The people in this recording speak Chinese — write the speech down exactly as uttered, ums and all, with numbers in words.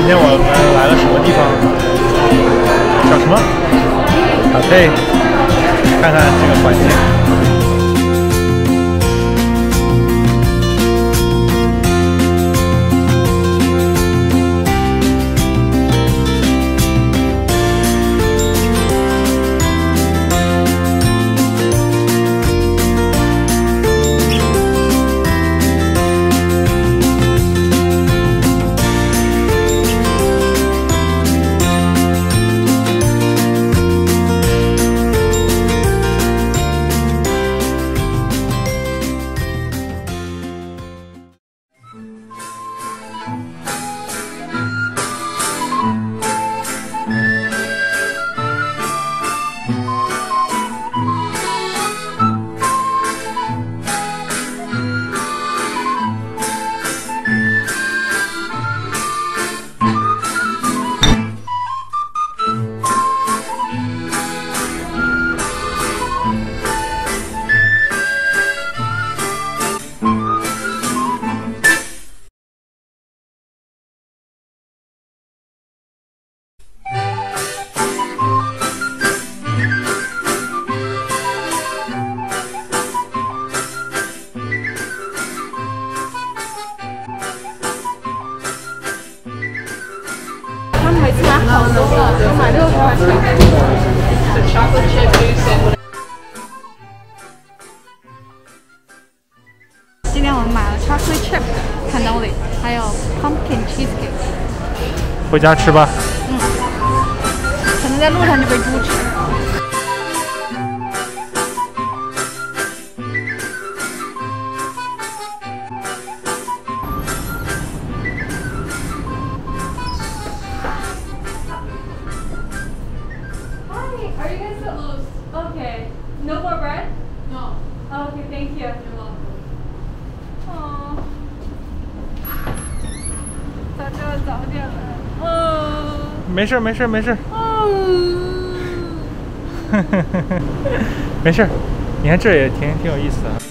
今天我们来了什么地方？叫什么？卡佩，看看这个环境。 他们每次买好多了，我买六块钱。chocolate chip juice。今天我们买了 chocolate chip cannoli， 还有 pumpkin cheesecake。 回家吃吧。 嗯。可能在路上就被猪吃。 Are you guys close? Okay. No more bread? No. Oh, okay, thank you. You're welcome. Aww. 早知道早点来。哦。 没事没事没事。 哦。 没事，你看这也挺挺有意思的。